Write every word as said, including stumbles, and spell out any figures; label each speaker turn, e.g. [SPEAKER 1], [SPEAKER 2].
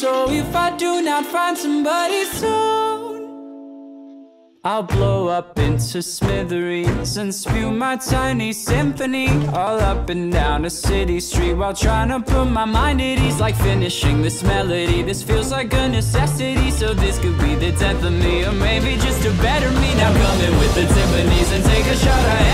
[SPEAKER 1] So if I do not find somebody soon, I'll blow up into smithereens and spew my tiny symphony all up and down a city street, while trying to put my mind at ease. Like finishing this melody, this feels like a necessity. So this could be the tenth of me, or maybe just a better me. Now come in with the timpanis and take a shot at